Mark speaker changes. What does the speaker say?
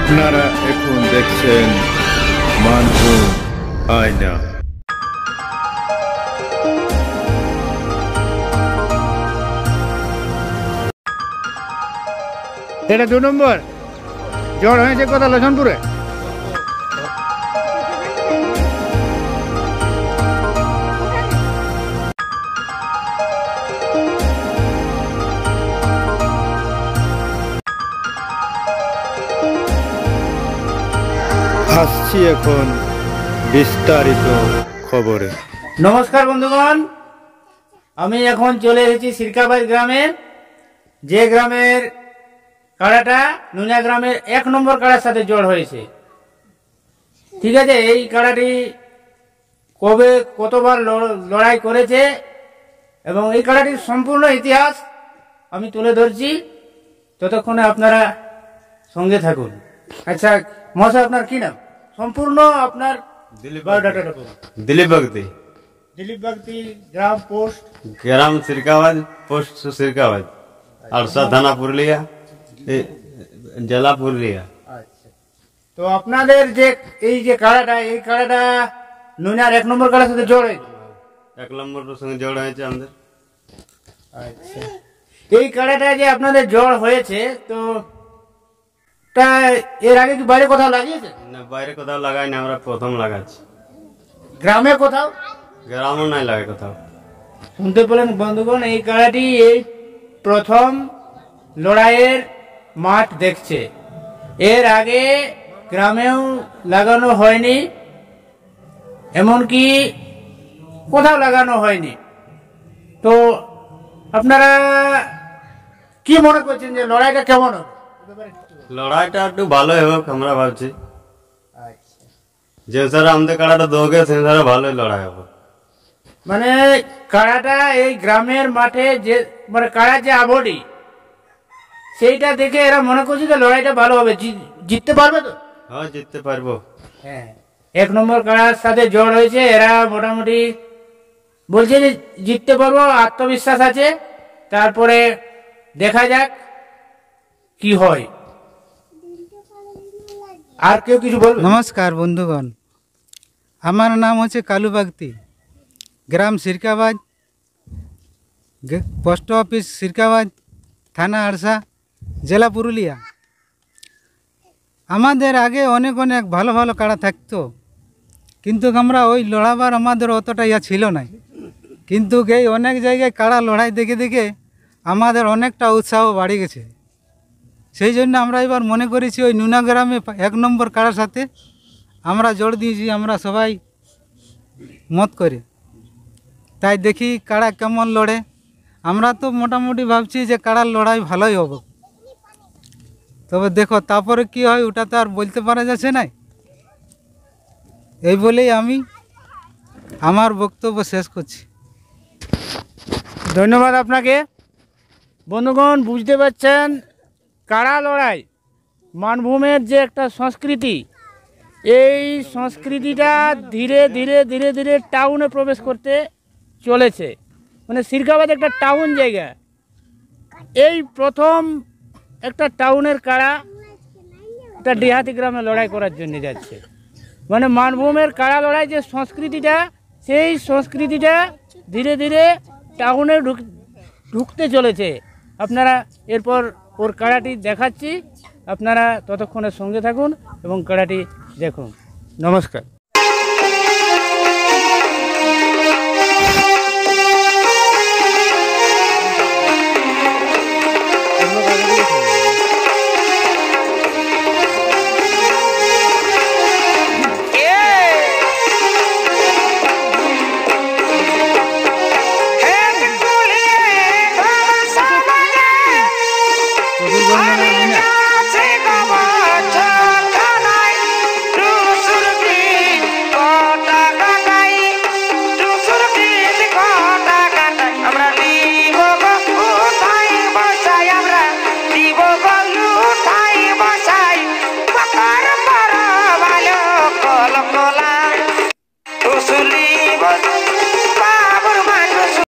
Speaker 1: আপনারা এখন দেখছেন মানভূম আয়না।
Speaker 2: এটা 2 নম্বর জ্বর হয়েছে কোথা লছনপুরে।
Speaker 1: আসছি এখন বিস্তারিত খবরে।
Speaker 2: নমস্কার বন্ধুগণ, আমি এখন চলে এসেছি সিরকাবাদ গ্রামে, যে গ্রামের কাড়াটা নুনিয়া গ্রামের 1 নম্বর কাড়ার সাথে জড় হয়েছে। ঠিক আছে, এই কাড়াটি কবে কতবার লড়াই করেছে এবং এই কাড়াটির সম্পূর্ণ ইতিহাস আমি তুলে ধরছি, ততক্ষণে আপনারা সঙ্গে থাকুন। আচ্ছা মশাই, আপনার কি নাম? সম্পূর্ণ আপনার বায়োডাটাটা বলুন।
Speaker 3: दिलीप भक्ति,
Speaker 2: दिलीप भक्ति, ग्राम पोस्ट
Speaker 3: ग्राम सिरकाबाद, पोस्ट सिरकाबाद, अरसा थाना पुरुलिया, জেলা পুরুলিয়া।
Speaker 2: আচ্ছা, তো আপনাদের যে এই যে কাড়াটা, এই কাড়াটা নুনিয়ার 1 নম্বর কাড়ার সাথে জড় হয়েছে।
Speaker 3: 1 নম্বর সঙ্গে জড় হয়েছে আমাদের।
Speaker 2: আচ্ছা, এই কাড়াটা যে আপনাদের জড় হয়েছে, তো তা এর আগে কি বাইরে কোথাও লাগিয়েছে?
Speaker 3: না, বাইরে কোথাও লাগাই না, আমরা প্রথম লাগাচ্ছি।
Speaker 2: গ্রামে কোথাও?
Speaker 3: গ্রামও নাই লাগে কোথাও।
Speaker 2: শুনতে পেলেন বন্ধুগণ, এই কাড়াটি এই প্রথম লড়াইয়ের মাঠ দেখছে। এর আগে গ্রামেও লাগানো হয়নি, এমনকি কোথাও লাগানো হয়নি। তো আপনারা কি মনে করছেন যে লড়াইটা কেমন হবে?
Speaker 3: লড়াইটা একটু ভালোই হোক আমরা ভাবছি। যে স্যার আমাদের কাড়াটা দোগে সে স্যার ভালোই লড়াই হবে।
Speaker 2: মানে কাড়াটা এই গ্রামের মাঠে যে মানে কাড়ার যে আবডি, সেইটা দেখে এরা মনে করছে যে লড়াইটা ভালো হবে, জিততে পারবে তো।
Speaker 3: হ্যাঁ, জিততে পারবো।
Speaker 2: হ্যাঁ, 1 নম্বর কাড়ার সাথে জড় হয়েছে, এরা মোটামুটি বলছে যে জিততে পারবো, আত্মবিশ্বাস আছে। তারপরে দেখা যাক কি হয়। আর কেউ কিছু বলবে?
Speaker 4: নমস্কার বন্ধুগণ, আমার নাম হচ্ছে কালু বাগতি, গ্রাম সিরকাবাদ, পোস্ট অফিস সিরকাবাদ, থানা আরসা, জেলা পুরুলিয়া। আমাদের আগে অনেক অনেক ভালো ভালো কাড়া থাকতো, কিন্তু আমরা ওই লড়াবার আমাদের অতটা ইয়া ছিল না। কিন্তু এই অনেক জায়গায় কাড়া লড়াই দেখে দেখে আমাদের অনেকটা উৎসাহ বাড়ে গেছে। সেই জন্য আমরা এবার মনে করেছি ওই নুনা গ্রামে 1 নম্বর কাড়ার সাথে আমরা জোর দিয়েছি, আমরা সবাই মত করে। তাই দেখি কাড়া কেমন লড়ে। আমরা তো মোটামুটি ভাবছি যে কাড়ার লড়াই ভালোই হবে, তবে দেখো তারপরে কি হয় ওটা তো আর বলতে পারা যাচ্ছে না। এই বলেই আমি আমার বক্তব্য শেষ করছি।
Speaker 2: ধন্যবাদ আপনাকে। বন্ধুগণ, বুঝতে পারছেন কাড়া লড়াই মানভূমের যে একটা সংস্কৃতি, এই সংস্কৃতিটা ধীরে ধীরে ধীরে ধীরে টাউনে প্রবেশ করতে চলেছে। মানে সিরকাবাদ একটা টাউন জায়গা, এই প্রথম একটা টাউনের কাড়া একটা দেহাতি গ্রামে লড়াই করার জন্য যাচ্ছে। মানে মানভূমের কাড়া লড়াই যে সংস্কৃতিটা, সেই সংস্কৃতিটা ধীরে ধীরে টাউনে ঢুকতে চলেছে। আপনারা এরপর ওর কাড়াটি দেখাচ্ছি, আপনারা ততক্ষণের সঙ্গে থাকুন এবং কাড়াটি দেখুন। নমস্কার।